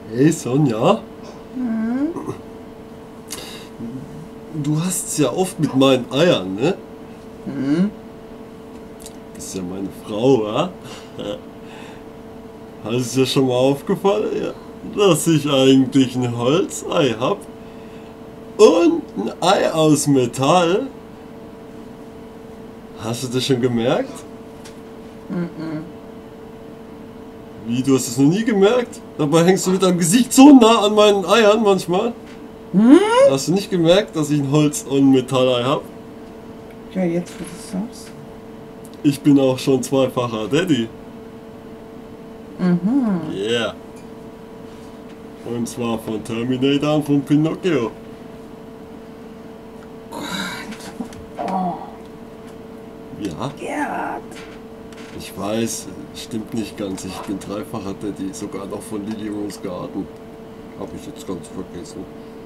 Hey Sonja, Mhm. du hast es ja oft mit meinen Eiern, ne? Mhm. Bist ja meine Frau, ja? Hast es dir schon mal aufgefallen, ja, dass ich eigentlich ein Holzei hab und ein Ei aus Metall? Hast du das schon gemerkt? Mhm. Wie, du hast es noch nie gemerkt? Dabei hängst du mit deinem Gesicht so nah an meinen Eiern manchmal. Mhm. Hast du nicht gemerkt, dass ich ein Holz- und ein Metallei hab? Ja, jetzt wo du es sagst. Ich bin auch schon zweifacher Daddy. Mhm. Yeah. Und zwar von Terminator und von Pinocchio. Oh, Ja, Gerd. ich weiß, stimmt nicht ganz. Ich bin dreifacher Daddy, sogar noch von Lily Rose Garden. Hab ich jetzt ganz vergessen.